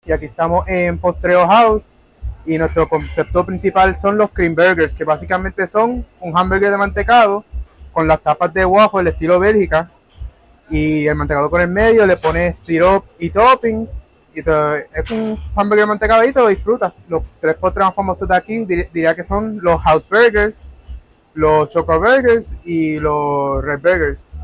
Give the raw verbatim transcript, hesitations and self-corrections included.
y aquí estamos en Postrero House y nuestro concepto principal son los cream burgers, que básicamente son un hamburger de mantecado con las tapas de waffle estilo Bélgica y el mantecado con el medio, le pones syrup y toppings y te, es un hamburger de mantecado y te lo disfrutas. Los tres postres más famosos de aquí dir, diría que son los house burgers, los choco burgers y los red burgers.